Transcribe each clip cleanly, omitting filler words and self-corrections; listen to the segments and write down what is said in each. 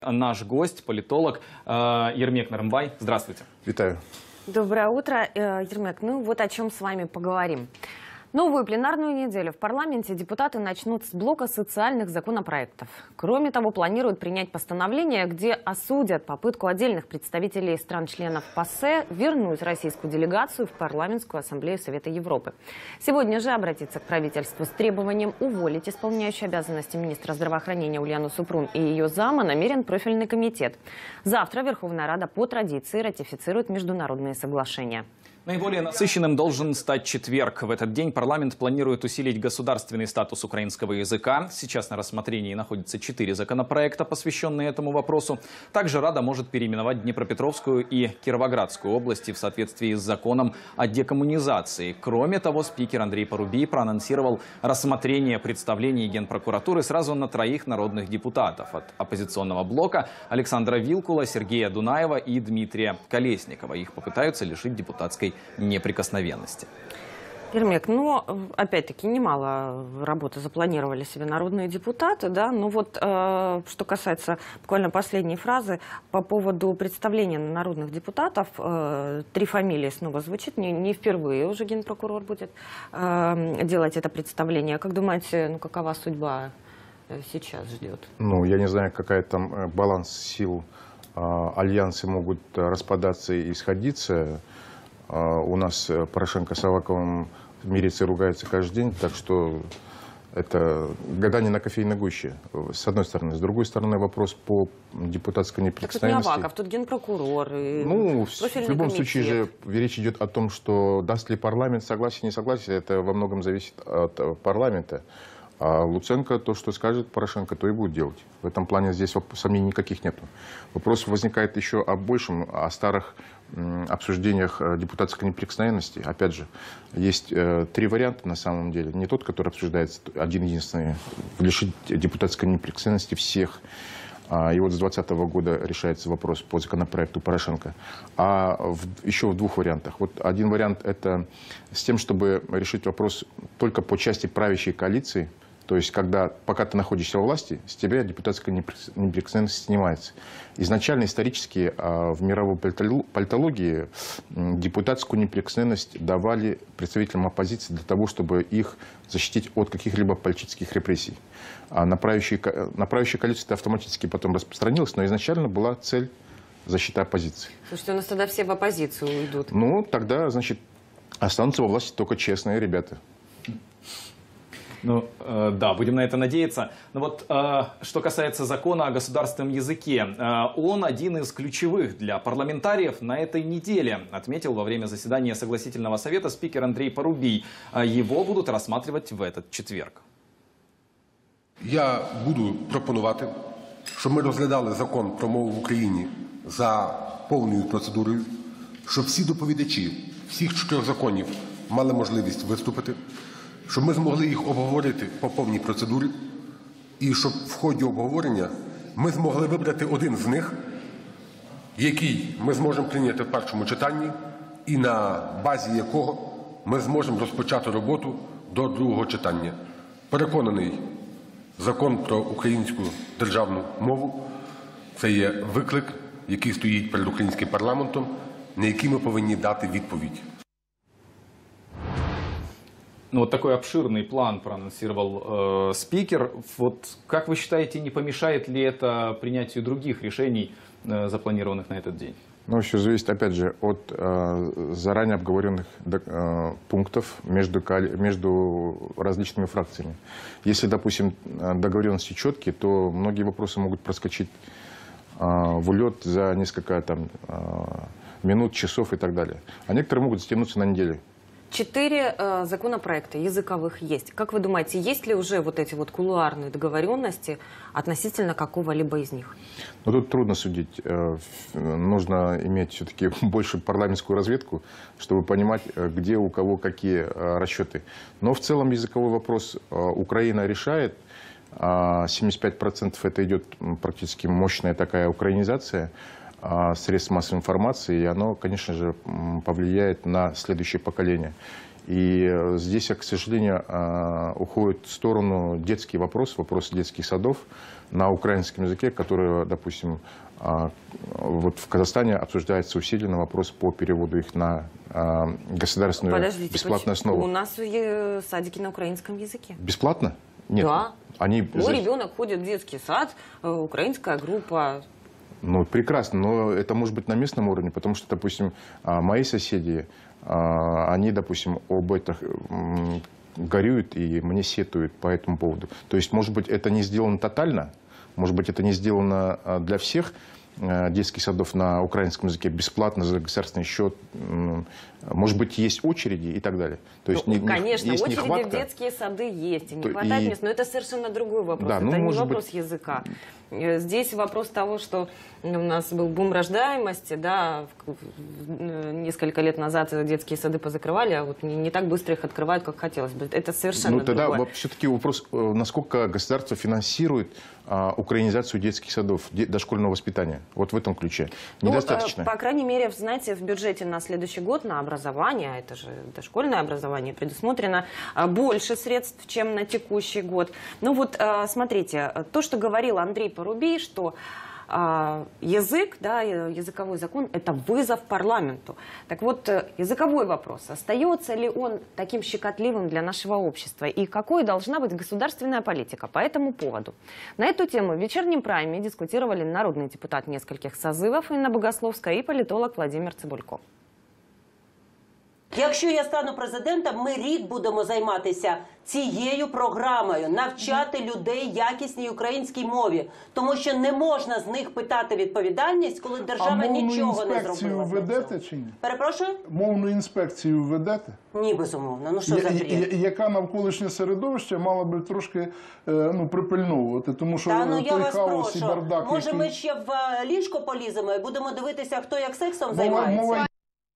Наш гость, политолог Ермек Нарымбай. Здравствуйте. Витаю. Доброе утро, Ермек. Ну вот о чем с вами поговорим. Новую пленарную неделю в парламенте депутаты начнут с блока социальных законопроектов. Кроме того, планируют принять постановление, где осудят попытку отдельных представителей стран-членов ПАСЕ вернуть российскую делегацию в Парламентскую ассамблею Совета Европы. Сегодня же обратиться к правительству с требованием уволить исполняющую обязанности министра здравоохранения Ульяну Супрун и ее зама намерен профильный комитет. Завтра Верховная Рада по традиции ратифицирует международные соглашения. Наиболее насыщенным должен стать четверг. В этот день парламент планирует усилить государственный статус украинского языка. Сейчас на рассмотрении находится 4 законопроекта, посвященные этому вопросу. Также Рада может переименовать Днепропетровскую и Кировоградскую области в соответствии с законом о декоммунизации. Кроме того, спикер Андрей Парубий проанонсировал рассмотрение представлений Генпрокуратуры сразу на 3 народных депутатов от оппозиционного блока: Александра Вилкула, Сергея Дунаева и Дмитрия Колесникова. Их попытаются лишить депутатской неприкосновенности. Ермек, ну, опять-таки, немало работы запланировали себе народные депутаты, да, но вот, что касается буквально последней фразы по поводу представления народных депутатов, 3 фамилии снова звучит, не впервые уже генпрокурор будет делать это представление. Как думаете, ну, какова судьба сейчас ждет? Ну, я не знаю, какая там баланс сил, альянсы могут распадаться и сходиться. У нас Порошенко с Аваковым мирится и ругается каждый день, так что это гадание на кофейной гуще, с одной стороны. С другой стороны, вопрос по депутатской неприкосновенности. Так тут не Аваков, тут генпрокурор. Ну, в любом случае же речь идет о том, что даст ли парламент согласие, не согласие, это во многом зависит от парламента. А Луценко то, что скажет Порошенко, то и будет делать. В этом плане здесь сомнений никаких нету. Вопрос возникает еще о большем, о старых обсуждениях депутатской неприкосновенности. Опять же, есть 3 варианта на самом деле. Не тот, который обсуждается, один-единственный. Лишить депутатской неприкосновенности всех. И вот с 2020 года решается вопрос по законопроекту Порошенко. А еще в 2 вариантах. Вот один вариант – это с тем, чтобы решить вопрос только по части правящей коалиции. То есть, пока ты находишься во власти, с тебя депутатская неприкосновенность снимается. Изначально, исторически, в мировой политологии депутатскую неприкосновенность давали представителям оппозиции для того, чтобы их защитить от каких-либо политических репрессий. А на правящей коалиции это автоматически потом распространилось, но изначально была цель защиты оппозиции. Слушайте, у нас тогда все в оппозицию уйдут. Ну, тогда, значит, останутся во власти только честные ребята. Ну, да, будем на это надеяться. Но вот, что касается закона о государственном языке, он один из ключевых для парламентариев на этой неделе, отметил во время заседания Согласительного совета спикер Андрей Парубий. Его будут рассматривать в этот четверг. Я буду пропонувати, щоб ми розглядали закон про мову в Україні за повною процедурою, щоб всі доповідачі всіх 4 законів мали можливість виступити, щоб ми змогли їх обговорити по повній процедурі, і щоб в ході обговорення ми змогли вибрати один з них, який ми зможемо прийняти в першому читанні, і на базі якого ми зможемо розпочати роботу до другого читання. Переконаний, закон про українську державну мову – це є виклик, який стоїть перед українським парламентом, на який ми повинні дати відповідь. Ну, вот такой обширный план проанонсировал спикер. Вот как вы считаете, не помешает ли это принятию других решений, запланированных на этот день? Ну, все зависит, опять же, от заранее обговоренных пунктов между различными фракциями. Если, допустим, договоренности четкие, то многие вопросы могут проскочить в улет за несколько минут, часов и так далее. А некоторые могут затянуться на неделю. 4 законопроекта языковых есть. Как вы думаете, есть ли уже вот эти вот кулуарные договоренности относительно какого-либо из них? Ну, тут трудно судить. Нужно иметь все-таки больше парламентскую разведку, чтобы понимать, где у кого какие расчеты. Но в целом языковой вопрос Украина решает. 75% это идет практически мощная такая украинизация средств массовой информации, и оно, конечно же, повлияет на следующее поколение. И здесь, к сожалению, уходит в сторону детский вопрос, вопрос детских садов на украинском языке, который, допустим, вот в Казахстане обсуждается усиленно вопрос по переводу их на государственную бесплатную основу. У нас садики на украинском языке. Бесплатно? Нет. Да. Они... Мой ребенок ходит в детский сад, украинская группа. Ну, прекрасно, но это может быть на местном уровне, потому что, допустим, мои соседи, они, допустим, об этом горюют и мне сетуют по этому поводу. То есть, может быть, это не сделано тотально, может быть, это не сделано для всех детских садов на украинском языке бесплатно за государственный счет. Может быть, есть очереди и так далее. То есть, конечно, есть очереди нехватка. в детские сады есть, и не хватает мест, но это совершенно другой вопрос. Да, это не вопрос языка. Здесь вопрос того, что у нас был бум рождаемости, да, несколько лет назад детские сады позакрывали, а вот не так быстро их открывают, как хотелось бы. Это совершенно другое. Тогда все-таки вопрос, насколько государство финансирует украинизацию детских садов, дошкольного воспитания. Вот в этом ключе. Недостаточно. По крайней мере, знаете, в бюджете на следующий год на образование, это же дошкольное образование, предусмотрено больше средств, чем на текущий год. Ну вот, смотрите, то, что говорил Андрей Порубий, что язык, да, языковой закон – это вызов парламенту. Так вот, языковой вопрос. Остается ли он таким щекотливым для нашего общества? И какой должна быть государственная политика по этому поводу? На эту тему в вечернем прайме дискутировали народный депутат нескольких созывов Инна Богословская и политолог Владимир Цибулько. Якщо я стану президентом, ми рік будемо займатися цією програмою, навчати людей якісній українській мові. Тому що не можна з них питати відповідальність, коли держава нічого не зробила. А мовну інспекцію ведете чи ні? Перепрошую? Мовну інспекцію ведете? Ні, безумовно. Ну що за бред? Яка навколишнє середовище мала би трошки припильновувати, тому що Та, ну, я той вас хаос і прошу. бардак, Може який... ми ще в ліжко поліземо і будемо дивитися, хто як сексом займається?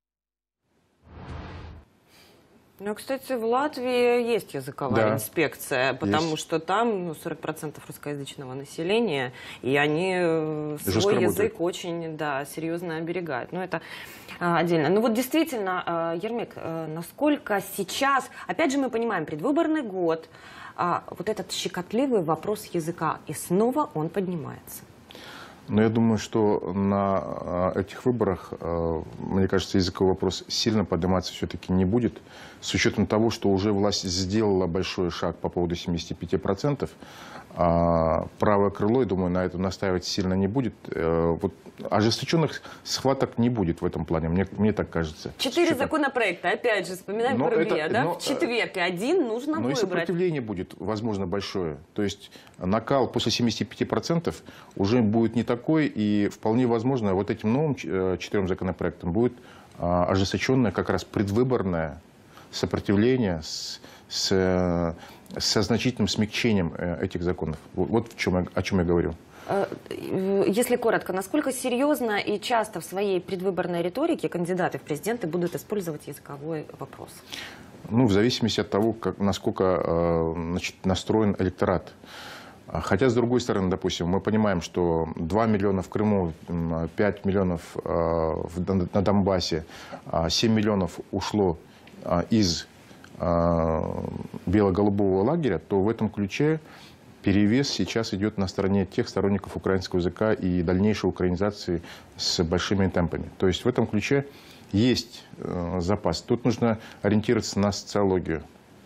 Ну, кстати, в Латвии есть языковая инспекция, потому что там 40% русскоязычного населения, и они свой язык очень, да, серьезно оберегают. Но это отдельно. Ну вот действительно, Ермек, насколько сейчас, опять же мы понимаем, предвыборный год, вот этот щекотливый вопрос языка, и снова он поднимается. Но я думаю, что на этих выборах, мне кажется, языковой вопрос сильно подниматься все-таки не будет. С учетом того, что уже власть сделала большой шаг по поводу 75%, правое крыло, я думаю, на это настаивать сильно не будет. Вот ожесточенных схваток не будет в этом плане, мне так кажется. 4 законопроекта, опять же, вспоминаем Порубия, да? В четверг один нужно выбрать. Но и сопротивление будет, возможно, большое. То есть накал после 75% уже будет не такой, и вполне возможно, вот этим новым 4 законопроектам будет ожесточенное, как раз предвыборное сопротивление со значительным смягчением этих законов. Вот о чем я говорю. Если коротко, насколько серьезно и часто в своей предвыборной риторике кандидаты в президенты будут использовать языковой вопрос? Ну, в зависимости от того, насколько настроен электорат. Хотя, с другой стороны, допустим, мы понимаем, что 2 миллиона в Крыму, 5 миллионов на Донбассе, 7 миллионов ушло из бело-голубого лагеря, то в этом ключе перевес сейчас идет на стороне тех сторонников украинского языка и дальнейшей украинизации с большими темпами. То есть в этом ключе есть запас. Тут нужно ориентироваться на социологию.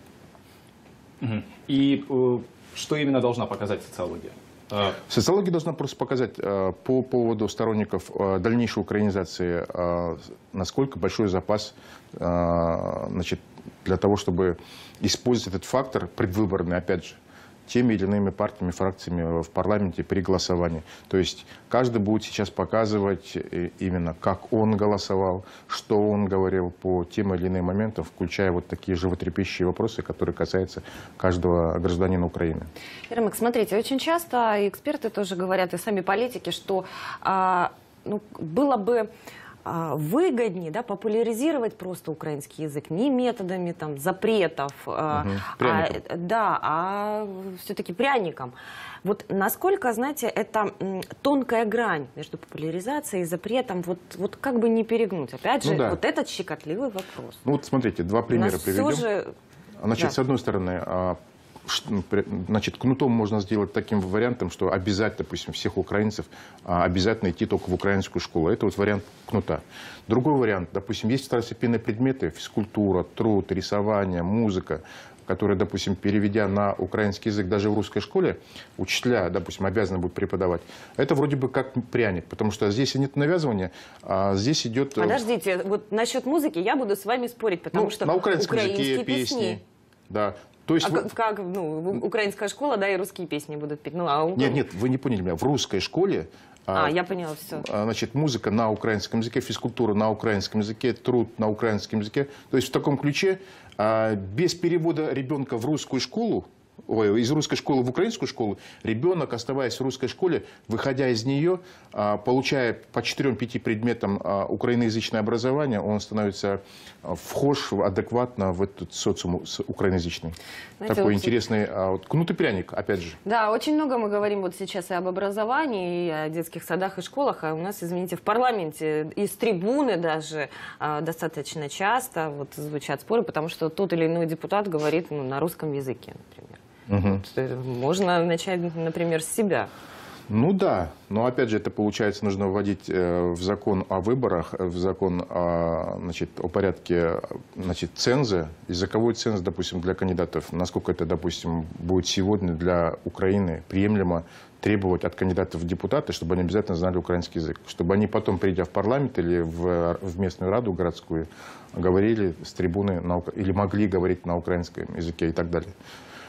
И что именно должна показать социология? Социология должна просто показать по поводу сторонников дальнейшей украинизации, насколько большой запас, значит, для того, чтобы использовать этот фактор предвыборный, опять же, теми или иными партиями, фракциями в парламенте при голосовании. То есть каждый будет сейчас показывать именно, как он голосовал, что он говорил по тем или иным моментам, включая вот такие животрепещущие вопросы, которые касаются каждого гражданина Украины. Ермек, смотрите, очень часто эксперты тоже говорят, и сами политики, что было бы выгоднее, да, популяризировать просто украинский язык не методами там запретов, все-таки пряником. Вот насколько, знаете, это тонкая грань между популяризацией и запретом, вот как бы не перегнуть. Опять же, вот этот щекотливый вопрос. Ну вот смотрите, два примера приведем. Значит, Да. с одной стороны, значит, кнутом можно сделать таким вариантом, что обязать, допустим, всех украинцев обязательно идти только в украинскую школу. Это вот вариант кнута. Другой вариант, допустим, есть второстепенные предметы, физкультура, труд, рисование, музыка, которые, допустим, переведя на украинский язык даже в русской школе, учителя, допустим, обязаны будут преподавать. Это вроде бы как пряник, потому что здесь нет навязывания, а здесь идет... Подождите, вот насчет музыки я буду с вами спорить, потому что на украинском украинские языке песни. Да. То есть украинская школа, да, и русские песни будут петь. Нет, вы не поняли меня. В русской школе я поняла, все. Значит, музыка на украинском языке, физкультура на украинском языке, труд на украинском языке. То есть в таком ключе, без перевода ребенка в русскую школу, из русской школы в украинскую школу, ребенок, оставаясь в русской школе, выходя из нее, получая по 4-5 предметам украиноязычное образование, он становится вхож адекватно в этот социум украиноязычный. Знаете, такой вот интересный кнут и пряник, опять же. Да, очень много мы говорим вот сейчас и об образовании, и о детских садах и школах, а у нас, извините, в парламенте из трибуны даже достаточно часто вот звучат споры, потому что тот или иной депутат говорит на русском языке, например. Можно начать, например, с себя. Ну да, но опять же это получается нужно вводить в закон о выборах, в закон о порядке ценза, языковой ценз, допустим, для кандидатов. Насколько это, допустим, будет сегодня для Украины приемлемо требовать от кандидатов в депутаты, чтобы они обязательно знали украинский язык. Чтобы они потом, придя в парламент или в местную раду городскую, говорили с трибуны или могли говорить на украинском языке и так далее.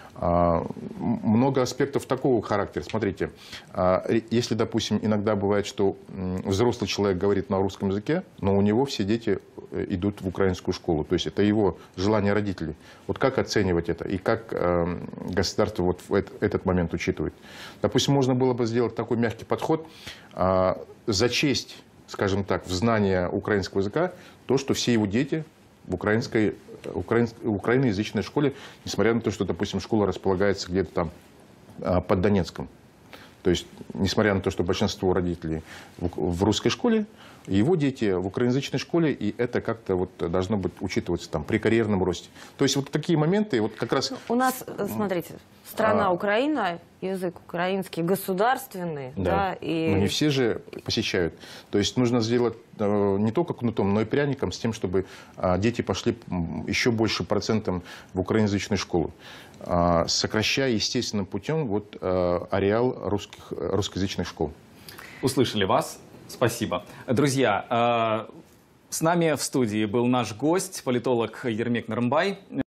Много аспектов такого характера. Смотрите, если, допустим, иногда бывает, что взрослый человек говорит на русском языке, но у него все дети идут в украинскую школу. То есть это его желание родителей. Вот как оценивать это? И как государство вот этот момент учитывает? Допустим, можно было бы сделать такой мягкий подход, зачесть, скажем так, в знание украинского языка то, что все его дети в украиноязычной школе, несмотря на то, что, допустим, школа располагается где-то там под Донецком. То есть, несмотря на то, что большинство родителей в русской школе, его дети в украиноязычной школе, и это как-то вот должно быть учитываться там при карьерном росте. То есть, вот такие моменты, вот как раз... У нас, смотрите, страна Украина, язык украинский, государственный, да, и... Но не все же посещают. То есть, нужно сделать не только кнутом, но и пряником с тем, чтобы дети пошли еще больше процентом в украиноязычную школу, сокращая естественным путем вот ареал русскоязычных школ. Услышали вас. Спасибо. Друзья, с нами в студии был наш гость, политолог Ермек Нарымбай.